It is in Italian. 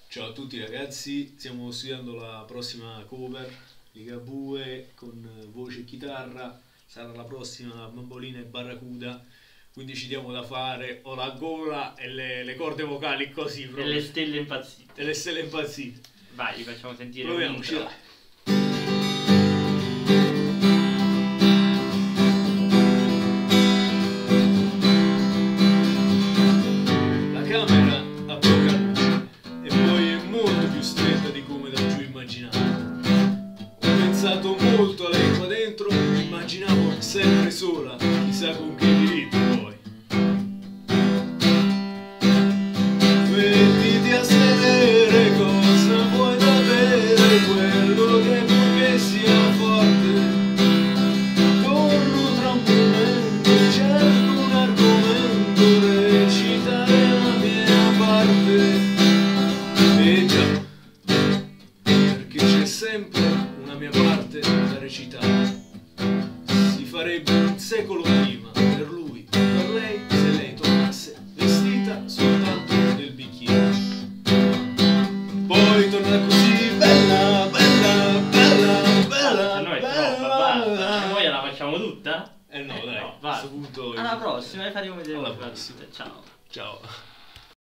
Ciao a tutti ragazzi, stiamo studiando la prossima cover di Ligabue con voce e chitarra, sarà la prossima Bambolina e Barracuda, quindi ci diamo da fare, ho la gola e le corde vocali così E proprio. le stelle impazzite. E le stelle impazzite. Vai, vi facciamo sentire Proviamoci, un intro. dai. La camera ha poca luce e poi è molto più stretta di come da giù immaginavo. Ho pensato molto a lei qua dentro, immaginavo sempre sola, chissà con che diritto poi. Mettiti a sedere, cosa vuoi da bere, quello che vuoi che sia forte. Torno tra un momento, cerco un argomento, recitare la mia parte. E già, perché c'è sempre una mia parte da recitare. Si farebbe un secolo prima per lui, per lei, se lei tornasse vestita soltanto del bicchiere. Poi torna così bella, bella, bella, bella, Se no è troppa, basta. E bella. noi la facciamo tutta? No, dai, no, a basta. questo punto... Alla prossima, e faremo vedere Alla come va prossima. tutta. Ciao. Ciao.